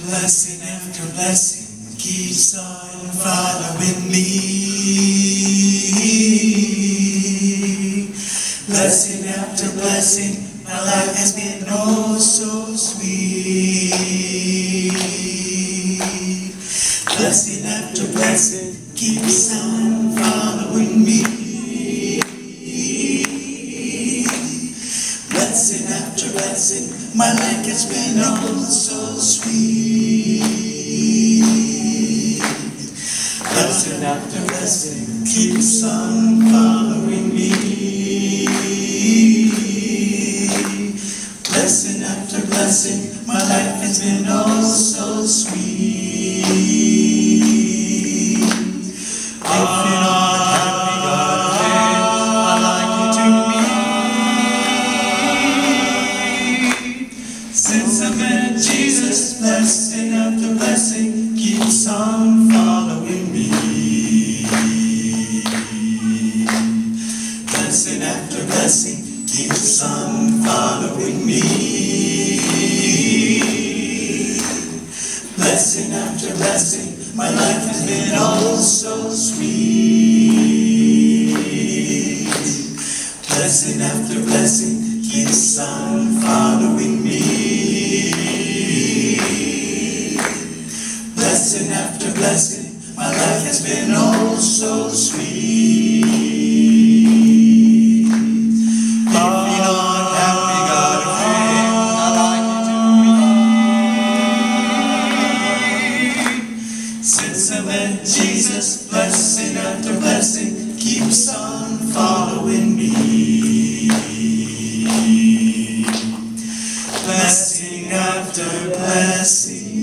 Blessing after blessing keeps on following me. Blessing after blessing, my life has been oh so sweet. Blessing after blessing keeps on following me. Blessing after blessing, my life has been oh so sweet. Blessing after blessing keeps on following me. Blessing after blessing, my life has been oh so sweet. If you're not happy, God, I'd like you to meet. Since I met Jesus, blessing after blessing keeps on following me. Blessing after blessing keeps on following me. Blessing after blessing, my life has been oh so sweet. Blessing after blessing keeps on following me. Blessing after blessing, my life has been oh so sweet. If you're not happy, got a friend I'd like you to meet. Since I met Jesus, blessing after blessing keeps on following me. Blessing after blessing